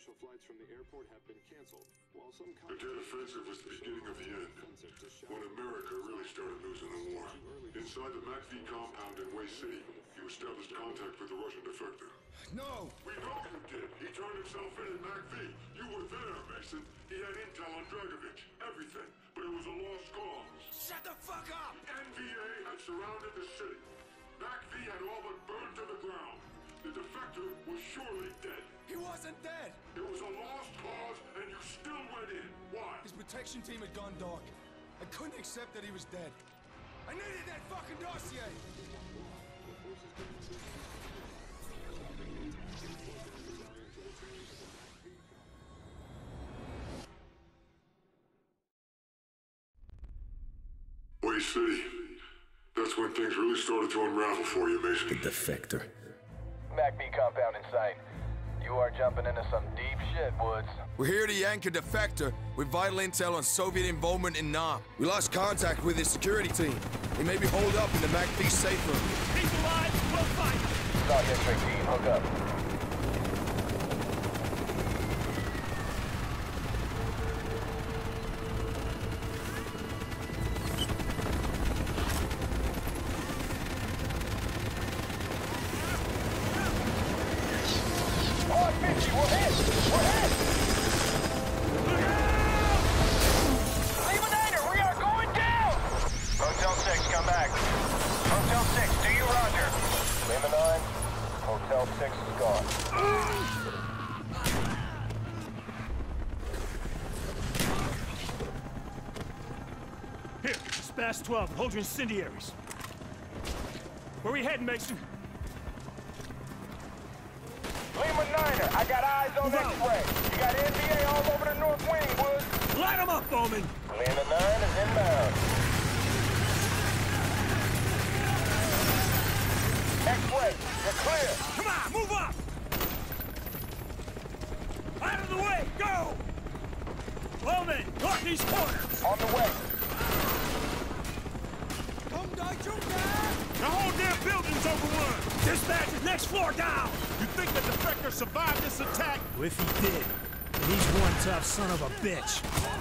commercial flights from the airport have been canceled, while some The dead offensive was the beginning of the end, when America really started losing the war. Inside the MACV compound in Way City, you established contact with the Russian defector. No! We know you did! He turned himself in MACV! You were there, Mason! He had intel on Dragovich, everything, but it was a lost cause. Shut the fuck up! NVA had surrounded the city. MACV had all but burned to the ground. The defector was surely dead. He wasn't dead! It was a lost cause, and you still went in. Why? His protection team had gone dark. I couldn't accept that he was dead. I needed that fucking dossier! Way City. That's when things really started to unravel for you, Mason. The defector. MACV compound in sight. You are jumping into some deep shit, Woods. We're here to yank a defector with vital intel on Soviet involvement in Nam. We lost contact with his security team. He may be holed up in the MACV safe room. He's alive! We'll fight! Stock District team, hook up. Hotel 6 is gone. Here, Spass 12, hold your incendiaries. Where we heading, Mason? Lima Niner, I got eyes on X-ray. You got NVA all over the north wing, Woods. Light them up, Bowman! Lima 9 is inbound. X-ray, you're clear. Come on, move up! Out of the way, go! Bowman, northeast corner! On the way. The whole damn building's overrun! Dispatch is next floor down! You think the defector survived this attack? Well, if he did, then he's one tough son of a bitch.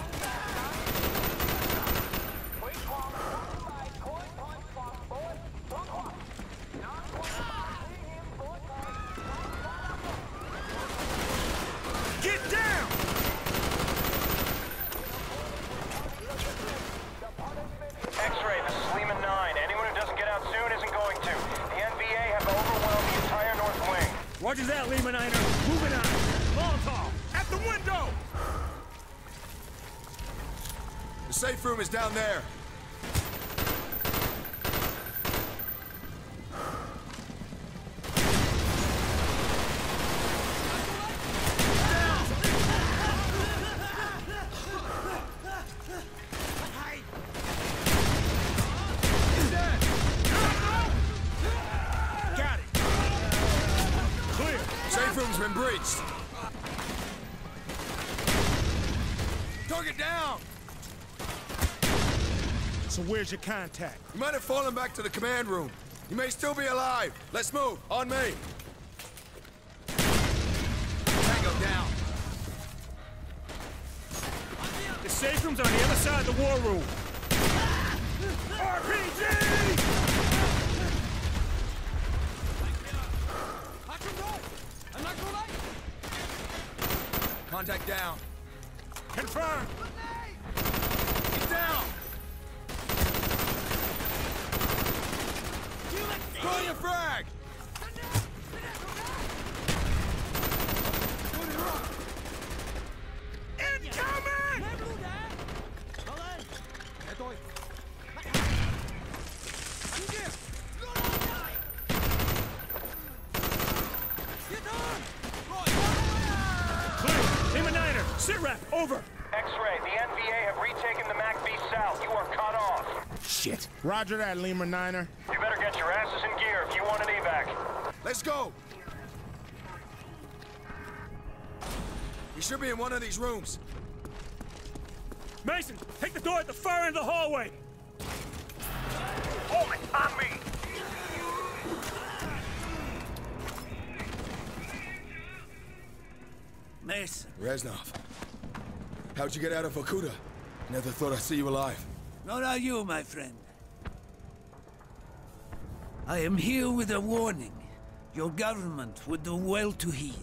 Get down! X-ray, this is Lima 9. Anyone who doesn't get out soon isn't going to. The NVA have overwhelmed the entire north wing. Roger that, Lima Niner. Moving on. Molotov, at the window! The safe room is down there. Been breached. Target down. So where's your contact? He might have fallen back to the command room. He may still be alive. Let's move. On me. Tango down. The safe room's on the other side of the war room. RPG! Contact down. Confirm. He's down. Throw your frag. Incoming! Sit rep, over! X-ray, the NVA have retaken the MACV South. You are cut off. Shit. Roger that, Lima Niner. You better get your asses in gear if you want an evac. Let's go. He should be in one of these rooms. Mason, take the door at the far end of the hallway. Hold it, on me. Mason. Reznov. How'd you get out of Vorkuta? Never thought I'd see you alive. Nor are you, my friend. I am here with a warning. Your government would do well to heed.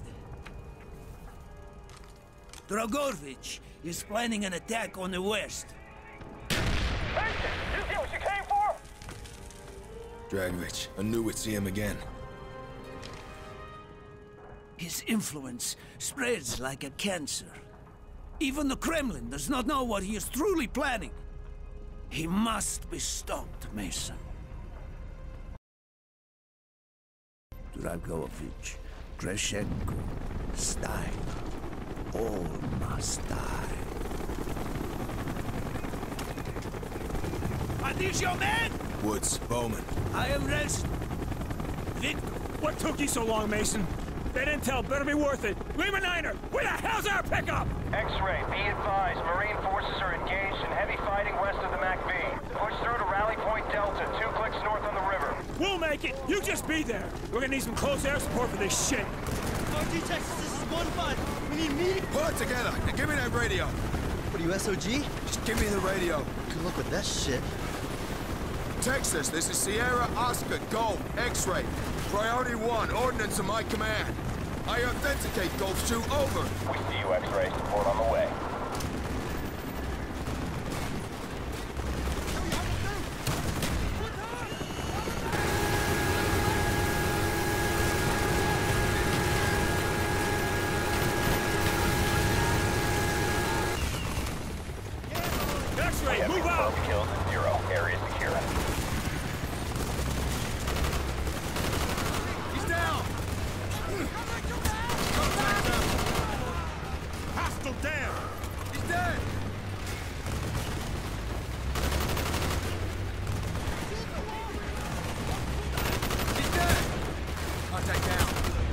Dragovich is planning an attack on the west. Mason, you see what you came for? Dragovich, I knew we'd see him again. His influence spreads like a cancer. Even the Kremlin does not know what he is truly planning. He must be stopped, Mason. Dragovich, Greshenko, Stein, all must die. Are these your men? Woods, Bowman. I am Reznov. Victor. What took you so long, Mason? That intel better be worth it. Lima Niner, where the hell's our pickup? X-Ray, be advised, Marine forces are engaged in heavy fighting west of the MacV. Push through to Rally Point Delta, 2 clicks north on the river. We'll make it. You just be there. We're gonna need some close air support for this shit. RG Texas, this is 1-5. We need meeting. Pull it together and give me that radio. What are you, SOG? Just give me the radio. Good luck with that shit. Texas, this is Sierra Oscar, Golf, X-Ray. Priority 1, ordnance in my command. I authenticate Golf 2, over. We see you, X-Ray. Support on the way. X-Ray, move out! Kills at 0. Area secure. He's down! Hostile down! He's dead! He's dead! Contact down.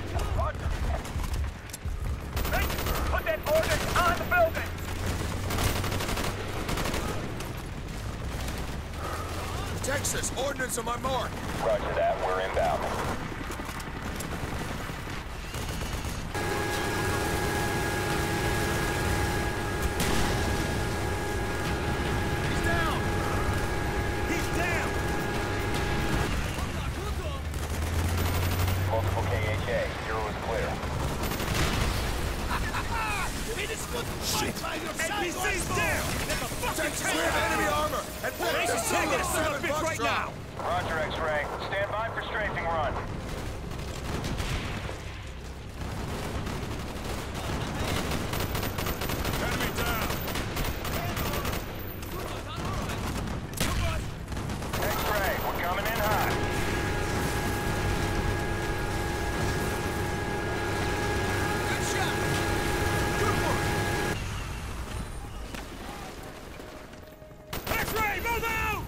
Put that ordnance on the building! Texas, ordnance on my mark. Roger that, we're inbound. He's down! He's down! Multiple KHA, 0 is clear. NPC's down! Get the fucking Texas, we have enemy armor! And Mason's taking that son of a bitch right now! Roger, X-Ray. Stand by for strafing run. Enemy down! X-Ray, we're coming in hot. Good shot! Good one! X-Ray, move out!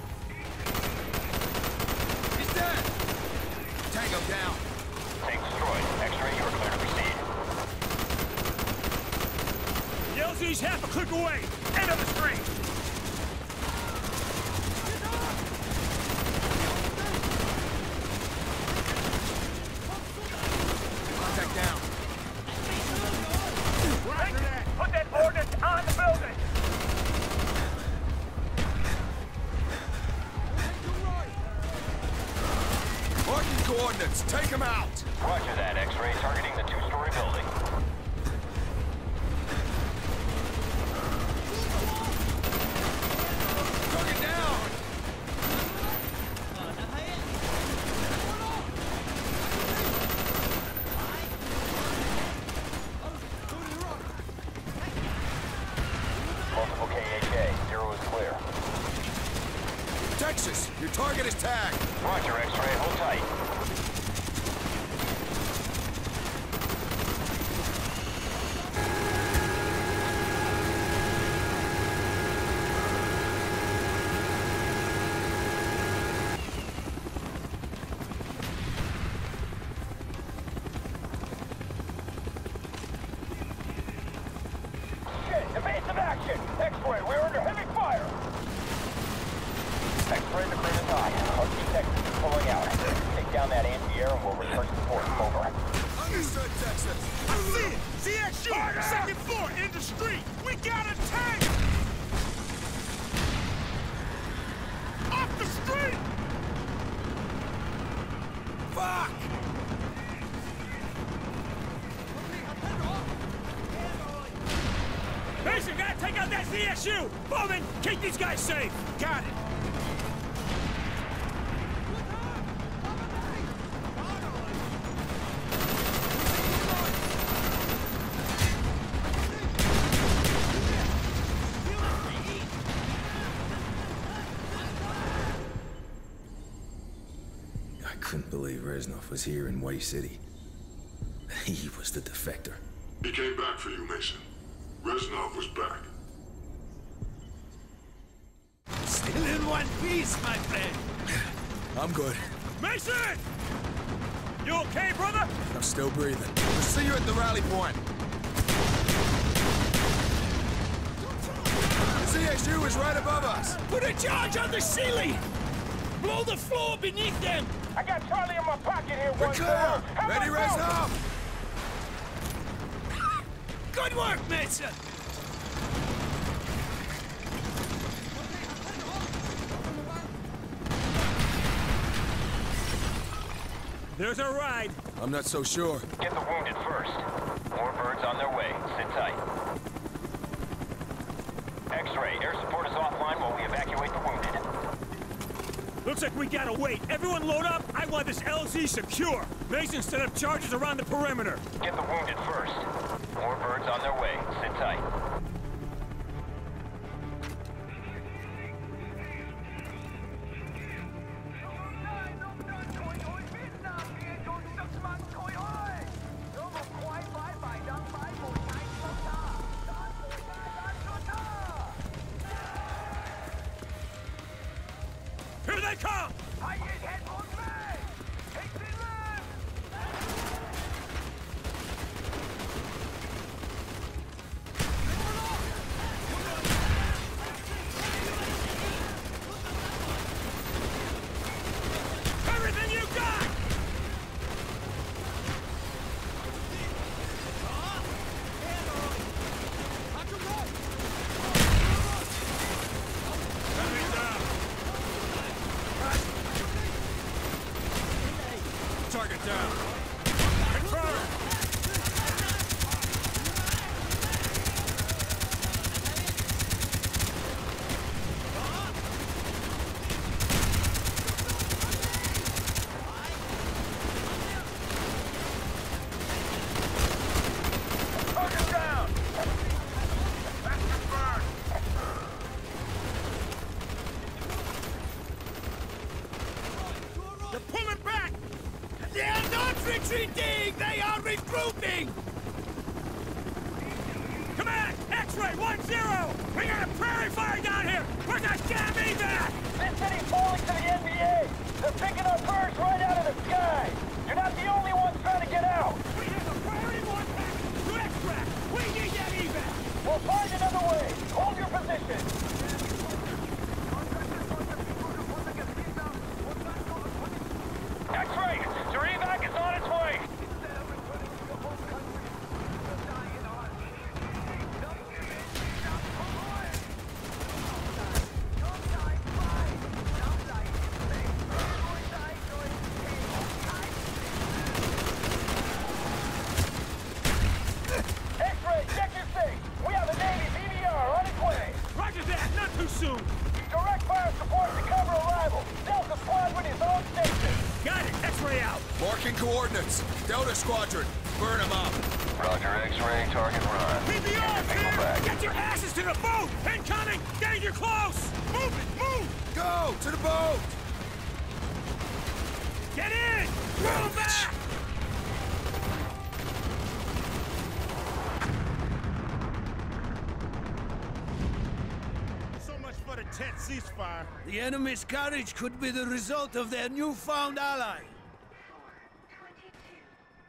He's dead! Tango down. Tank destroyed. X-Ray, you are clear to proceed. The LZ's half a click away! End of the street! Contact down. Put that ordnance on the building! Marking coordinates. Take him out. Roger that, X-Ray. Targeting the 2-story building. Target down. Multiple KHA, 0 is clear. Texas, your target is tagged. Roger, X-Ray. Hold tight. Shit! Evasive action! X-Ray, we're under heavy fire! X-Ray, the grid is high. RG Texas is pulling out. Take down us! I see it! CXU! Second floor, in the street! We got a tank! Off the street! Fuck! Mason, gotta take out that CSU! Bowman, keep these guys safe! Got it! I couldn't believe Reznov was here in Way City. He was the defector. He came back for you, Mason. Reznov was back. Still in one piece, my friend. I'm good. Mason! You okay, brother? I'm still breathing. We'll see you at the rally point. The CSU is right above us. Put a charge on the ceiling! Blow the floor beneath them! I got Charlie in my pocket here. We're clear! Ready, Reznov? Good work, Mason! There's our ride. I'm not so sure. Get the wounded first. More birds on their way. Sit tight. X-ray, air support is offline while we evacuate the wounded. Looks like we gotta wait. Everyone load up. I want this LZ secure. Mason set up charges around the perimeter. Get the wounded first. More birds on their way. Sit tight. Here they come! Everything you got! Enemy down! Target down. Confirm! Target down! That's confirmed. They're pulling back! They are not retreating! They are regrouping! Command! X-ray 1-0! We got a prairie fire down here! Where's that damn evac? This city's falling to the NBA. They're picking up birds right out of the sky. You're not the only ones trying to get out. We have a priority 1 package to extract! We need that evac! We'll find another way. Hold your position. X-ray, your evac is on its way. X-ray, check your thing. We have a Navy BVR on its way. Roger that! Not too soon! Direct fire support to cover arrival. Delta Squadron is on station. Got it! X-ray out! Marking coordinates. Delta Squadron. Burn them up. Roger, X-ray, target run. PBR's here! Get your asses to the boat! Incoming! Danger close! Move it! Move! Go! To the boat! Get in! Roll back! So much for the tense ceasefire. The enemy's courage could be the result of their newfound ally.